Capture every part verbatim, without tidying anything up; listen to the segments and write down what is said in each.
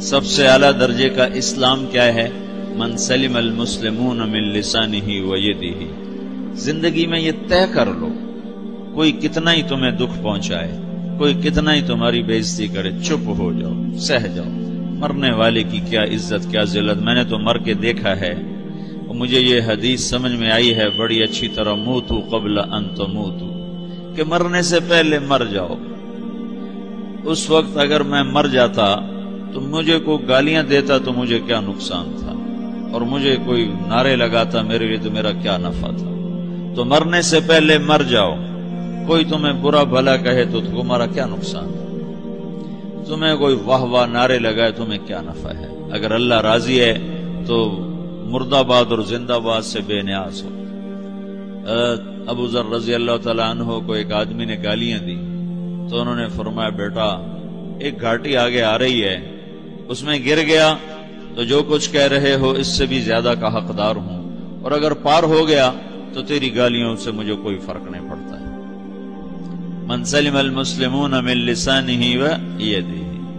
سب سے اعلیٰ درجے کا اسلام کیا ہے؟ من سلم المسلمون من لسانہ و یدہ. زندگی میں یہ طے کر لو، کوئی کتنا ہی تمہیں دکھ پہنچائے، کوئی کتنا ہی تمہاری بےعزتی کرے، چپ ہو جاؤ، سہ جاؤ. مرنے والے کی کیا عزت، کیا ذلت. میں نے تو مر کے دیکھا ہے اور مجھے یہ حدیث سمجھ میں آئی ہے بڑی اچھی طرح، موتو قبل ان تموتو، کہ مرنے سے پہلے مر جاؤ. اس وقت اگر میں مر جاتا تو مجھے کوئی گالیاں دیتا تو مجھے کیا نقصان تھا، اور مجھے کوئی نعرے لگاتا میرے لیے تو میرا کیا نفع تھا. تو مرنے سے پہلے مر جاؤ. کوئی تمہیں برا بھلا کہے تو تمہارا کیا نقصان ہے، تمہیں کوئی واہ واہ نعرے لگائے تمہیں کیا نفع ہے. اگر اللہ راضی ہے تو مردہ باد اور زندہ باد سے بے نیاز ہو. ابو ذر رضی اللہ تعالیٰ عنہ کو ایک آدمی نے گالیاں دی تو انہوں نے فرمایا بیٹا ایک گھاٹی آگے آ رہی ہے، اس میں گر گیا تو جو کچھ کہہ رہے ہو اس سے بھی زیادہ کا حقدار ہوں، اور اگر پار ہو گیا تو تیری گالیوں سے مجھے کوئی فرق نہیں پڑتا ہے. من سلم المسلمون من لسانہ و یدہ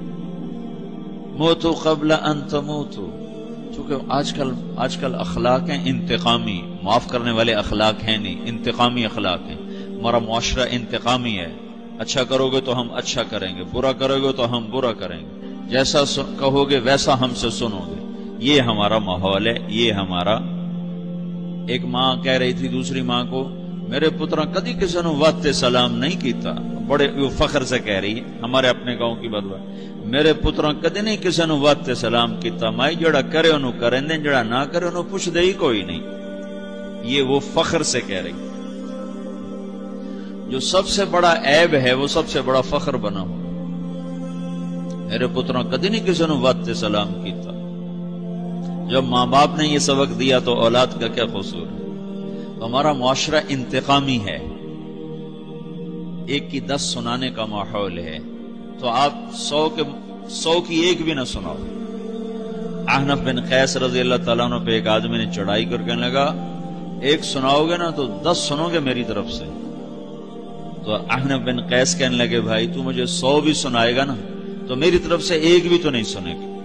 موتو قبل ان تموتو. چونکہ آج کل آج کل اخلاق ہیں انتقامی، معاف کرنے والے اخلاق ہیں نہیں، انتقامی اخلاق ہیں. ہمارا معاشرہ انتقامی ہے. اچھا کرو گے تو ہم اچھا کریں گے، برا کرو گے تو ہم برا کریں گے، جیسا کہو گے ویسا ہم سے سنو گے. یہ ہمارا ماحول ہے، یہ ہمارا. ایک ماں کہہ رہی تھی دوسری ماں کو، میرے پترا کدی کسی نے واسطے سلام نہیں کیتا. بڑے فخر سے کہہ رہی ہے، ہمارے اپنے گاؤں کی بات. میرے پترا کدی نہیں کسی نے واسطے سلام کیتا، مائی جڑا کرے انہوں کریں دیں، جڑا نہ کرے انہوں پوچھ دے ہی کوئی نہیں. یہ وہ فخر سے کہہ رہی. جو سب سے بڑا عیب ہے وہ سب سے بڑا فخر بنا ہو. میرے پترا کدی نہیں کسی نے واسطے سلام کیتا. جب ماں باپ نے یہ سبق دیا تو اولاد کا کیا قصور ہے. ہمارا معاشرہ انتقامی ہے، ایک کی دس سنانے کا ماحول ہے، تو آپ سو کے سو کی ایک بھی نہ سناؤ. احنف بن قیس رضی اللہ تعالیٰ عنہ پہ ایک آدمی نے چڑھائی کر کہنے لگا ایک سناؤ گے نا تو دس سنو گے میری طرف سے. تو احنف بن قیس کہنے لگے بھائی تو مجھے سو بھی سنائے گا نا تو میری طرف سے ایک بھی تو نہیں سنے گا.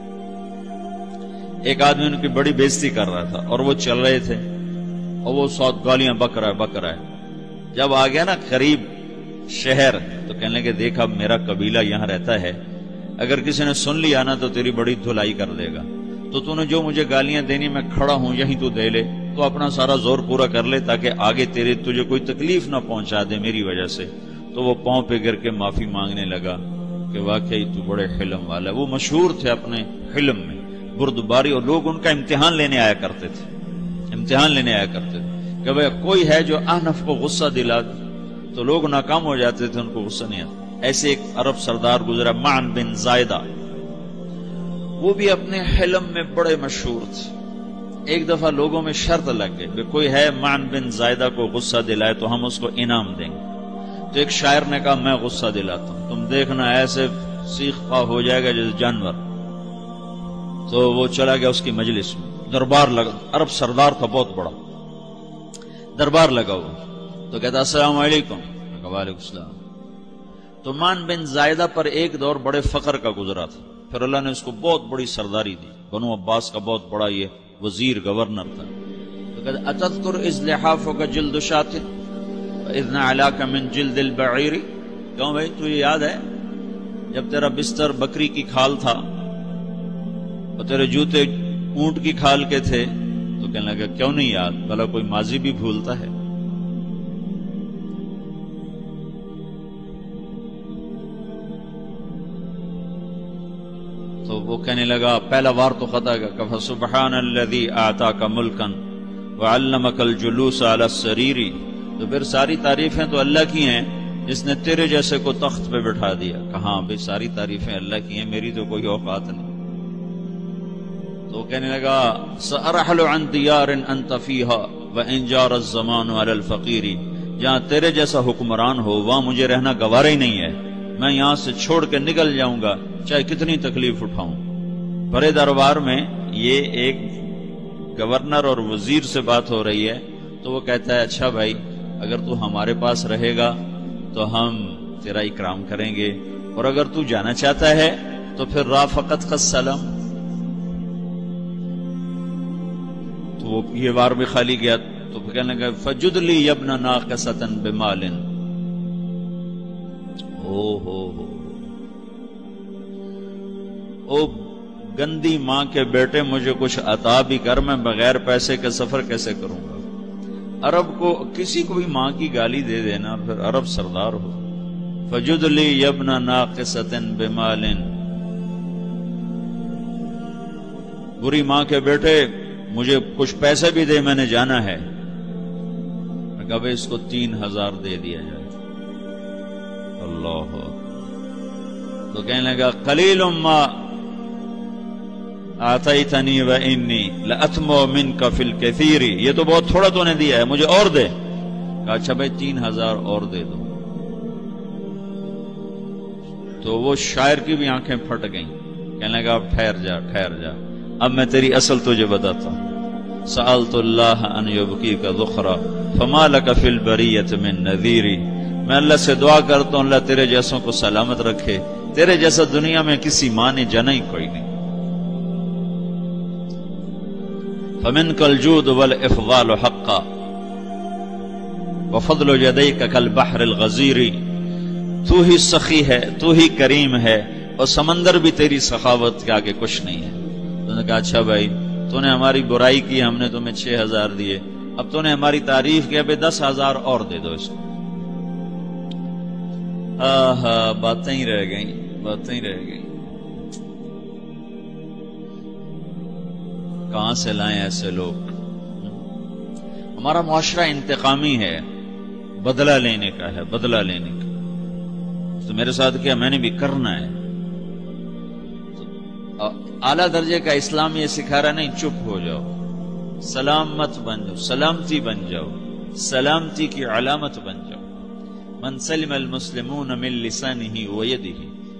ایک آدمی ان کی بڑی بےزتی کر رہا تھا اور وہ چل رہے تھے اور وہ سو گالیاں بک رہا ہے بک رہا ہے. جب آ گیا نا قریب شہر تو کہنے لگے دیکھا میرا قبیلہ یہاں رہتا ہے، اگر کسی نے سن لیا نا تو تیری بڑی دھلائی کر دے گا. تو تو نے جو مجھے گالیاں دینی میں کھڑا ہوں یہیں تو دے لے، تو اپنا سارا زور پورا کر لے تاکہ آگے تیرے تجھے کوئی تکلیف نہ پہنچا دے میری وجہ سے. تو وہ پاؤں پہ گر کے معافی مانگنے لگا کہ واقعی تو بڑے حلم والا. وہ مشہور تھے اپنے حلم میں، بردباری، اور لوگ ان کا امتحان لینے آیا کرتے تھے امتحان لینے آیا کرتے تھے کہ بھئی کوئی ہے جو احنف کو غصہ دلا دے. تو لوگ ناکام ہو جاتے تھے، ان کو غصہ نہیں آتا. ایسے ایک عرب سردار گزرا معن بن زائدہ، وہ بھی اپنے حلم میں بڑے مشہور تھے. ایک دفعہ لوگوں میں شرط لگ گئی کہ کوئی ہے معن بن زائدہ کو غصہ دلائے تو ہم اس کو انعام دیں گے. تو ایک شاعر نے کہا میں غصہ دلاتا ہوں، تم دیکھنا ایسے سیخ پا ہو جائے گا جیسے جانور. تو وہ چلا گیا اس کی مجلس میں، دربار لگا، عرب سردار تھا بہت بڑا، دربار لگا ہوا. تو کہتا السلام علیکم. وعلیکم السلام. تو معن بن زائدہ پر ایک دور بڑے فقر کا گزرا تھا، پھر اللہ نے اس کو بہت بڑی سرداری دی، بنو عباس کا بہت بڑا یہ وزیر گورنر تھا. تو کہتا اتذکر اذ لحافک جلد شاۃ اذ نعلاک من جلد البعیر. کیوں بھائی تجھے یاد ہے جب تیرا بستر بکری کی کھال تھا اور تیرے جوتے اونٹ کی کھال کے تھے؟ تو کہنے لگا کیوں نہیں یاد، بھلا کوئی ماضی بھی بھولتا ہے. تو وہ کہنے لگا پہلا وار تو خطا گا کہ سبحان الذی اعطاک ملکا وعلمک الجلوس علی السریر. تو پھر ساری تعریفیں تو اللہ کی ہیں جس نے تیرے جیسے کو تخت پہ بٹھا دیا. کہاں بھئی ساری تعریفیں اللہ کی ہیں، میری تو کوئی اوقات نہیں. تو کہنے لگا سأرحل عن دیار انت فیہا وان جار الزمان علی الفقیر. جہاں تیرے جیسا حکمران ہو وہاں مجھے رہنا گوارا ہی نہیں ہے، میں یہاں سے چھوڑ کے نکل جاؤں گا چاہے کتنی تکلیف اٹھاؤں. بڑے دربار میں یہ ایک گورنر اور وزیر سے بات ہو رہی ہے تو وہ کہتا ہے اچھا بھائی اگر تو ہمارے پاس رہے گا تو ہم تیرا اکرام کریں گے، اور اگر تو جانا چاہتا ہے تو پھر رافقت کا سلام، تو وہ یہ بار بھی خالی گیا تو کہنے لگا فجد لی ابن ناقصۃ بمال، او ہو ہو او گندی ماں کے بیٹے مجھے کچھ عطا بھی کر، میں بغیر پیسے کے سفر کیسے کروں گا؟ عرب کو کسی کو بھی ماں کی گالی دے دینا پھر عرب سردار ہو۔ فجد لی ابن ناقصۃ بمال، بری ماں کے بیٹے مجھے کچھ پیسے بھی دے، میں نے جانا ہے۔ میں کہا اس کو تین ہزار دے دیا جائے۔ اللہ، تو کہنے لگا قلیل ما آتیتنی و انی لأطمع منک فی الکثیر، یہ تو بہت تھوڑا تو نے دیا ہے، مجھے اور دے۔ کہا اچھا بھائی تین ہزار اور دے دو۔ تو وہ شاعر کی بھی آنکھیں پھٹ گئیں، کہنے لگا اب ٹھہر جا ٹھہر جا، اب میں تیری اصل تجھے بتاتا ہوں۔ سألت اللہ ان یبکیک ذخرا فما لک فی البریۃ من نذیری، میں اللہ سے دعا کرتا ہوں اللہ تیرے جیسوں کو سلامت رکھے، تیرے جیسا دنیا میں کسی ماں نے جنا ہی کوئی نہیں۔ فمنک الجود والافضال حقا وفضل یدیک کالبحر الغزیر، تو ہی سخی ہے، تو ہی کریم ہے، اور سمندر بھی تیری سخاوت کے آگے کچھ نہیں ہے۔ تو نے کہا اچھا بھائی تو نے ہماری برائی کی، ہم نے تمہیں چھ ہزار دیے، اب تو نے ہماری تعریف کی، اب دس ہزار اور دے دو اس کو۔ آہا باتیں ہی رہ گئیں، باتیں ہی رہ گئیں۔ کہاں سے لائیں ایسے لوگ؟ ہمارا معاشرہ انتقامی ہے، بدلہ لینے کا ہے، بدلہ لینے کا۔ تو میرے ساتھ کیا میں نے بھی کرنا ہے۔ تو اعلیٰ درجے کا اسلام یہ سکھا رہا نہیں چپ ہو جاؤ، سلام مت بن جاؤ، سلامتی بن جاؤ، سلامتی کی علامت بن جاؤ۔ من سلم المسلمون من لسانہ ویدہ۔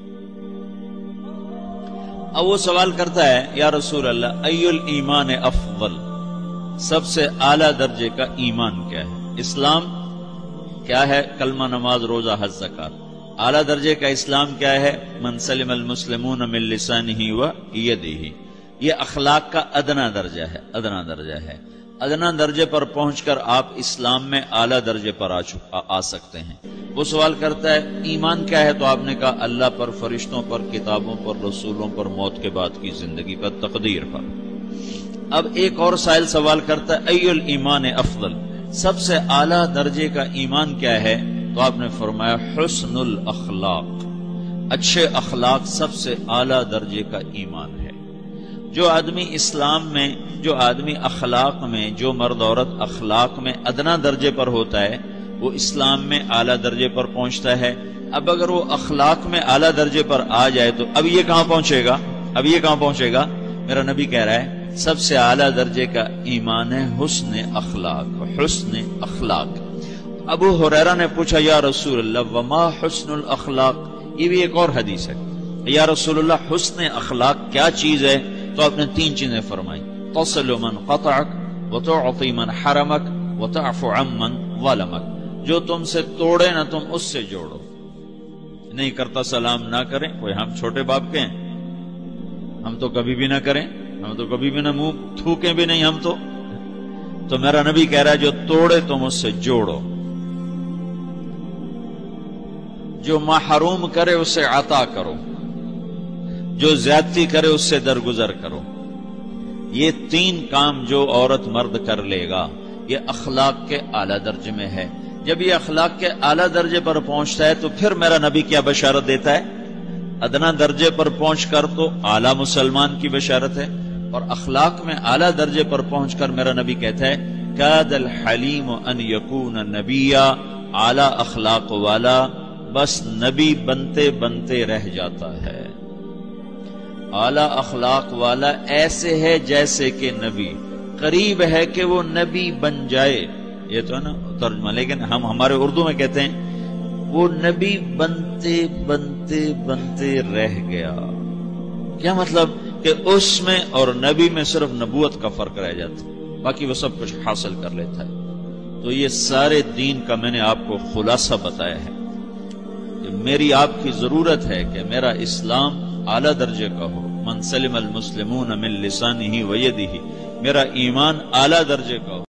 اب وہ سوال کرتا ہے یا رسول اللہ ای الایمان افضل، سب سے اعلیٰ درجے کا ایمان کیا ہے؟ اسلام کیا ہے؟ کلمہ، نماز، روزہ، حج، زکات۔ اعلیٰ درجے کا اسلام کیا ہے؟ من سلم المسلمون من لسانہ ویدہ۔ یہ اخلاق کا ادنا درجہ ہے، ادنا درجہ ہے۔ ادنا درجے پر پہنچ کر آپ اسلام میں اعلیٰ درجے پر آ, آ سکتے ہیں۔ وہ سوال کرتا ہے ایمان کیا ہے؟ تو آپ نے کہا اللہ پر، فرشتوں پر، کتابوں پر، رسولوں پر، موت کے بعد کی زندگی پر، تقدیر پر۔ اب ایک اور سائل سوال کرتا ہے ای الایمان افضل، سب سے اعلیٰ درجے کا ایمان کیا ہے؟ تو آپ نے فرمایا حسن الاخلاق، اچھے اخلاق سب سے اعلیٰ درجے کا ایمان ہے۔ جو آدمی اسلام میں، جو آدمی اخلاق میں، جو مرد عورت اخلاق میں ادنا درجے پر ہوتا ہے وہ اسلام میں اعلیٰ درجے پر پہنچتا ہے۔ اب اگر وہ اخلاق میں اعلیٰ درجے پر آ جائے تو اب یہ کہاں پہنچے گا؟ اب یہ کہاں پہنچے گا؟ میرا نبی کہہ رہا ہے سب سے اعلیٰ درجے کا ایمان ہے حسن اخلاق، حسن اخلاق۔ ابو ہریرہ نے پوچھا یا رسول اللہ وما حسن الاخلاق، یہ بھی ایک اور حدیث ہے، یا رسول اللہ حسن اخلاق کیا چیز ہے؟ تو آپ نے تین چیزیں فرمائی، تصل من قطعک وتعطی من حرمک وتعفو عمن ظلمک، جو تم سے توڑے نہ تم اس سے جوڑو، نہیں کرتا سلام نہ کریں۔ کوئی ہم چھوٹے باپ کے ہیں؟ ہم تو کبھی بھی نہ کریں، ہم تو کبھی بھی نہ منہ تھوکیں بھی نہیں ہم تو تو میرا نبی کہہ رہا ہے جو توڑے تم اس سے جوڑو، جو محروم کرے اسے عطا کرو، جو زیادتی کرے اس سے درگزر کرو۔ یہ تین کام جو عورت مرد کر لے گا یہ اخلاق کے اعلیٰ درجے میں ہے۔ جب یہ اخلاق کے اعلیٰ درجے پر پہنچتا ہے تو پھر میرا نبی کیا بشارت دیتا ہے؟ ادنا درجے پر پہنچ کر تو اعلیٰ مسلمان کی بشارت ہے، اور اخلاق میں اعلیٰ درجے پر پہنچ کر میرا نبی کہتا ہے کاد الحلیم ان یکون نبیا، اعلیٰ اخلاق والا بس نبی بنتے بنتے رہ جاتا ہے۔ اعلیٰ اخلاق والا ایسے ہے جیسے کہ نبی، قریب ہے کہ وہ نبی بن جائے، یہ تو ہے نا ترجمہ، لیکن ہم ہمارے اردو میں کہتے ہیں وہ نبی بنتے بنتے بنتے رہ گیا۔ کیا مطلب؟ کہ اس میں اور نبی میں صرف نبوت کا فرق رہ جاتا، باقی وہ سب کچھ حاصل کر لیتا ہے۔ تو یہ سارے دین کا میں نے آپ کو خلاصہ بتایا ہے کہ میری آپ کی ضرورت ہے کہ میرا اسلام اعلیٰ درجے کا ہو، من سلم المسلمون من لسانہ و یدہ، میرا ایمان اعلیٰ درجے کا ہو،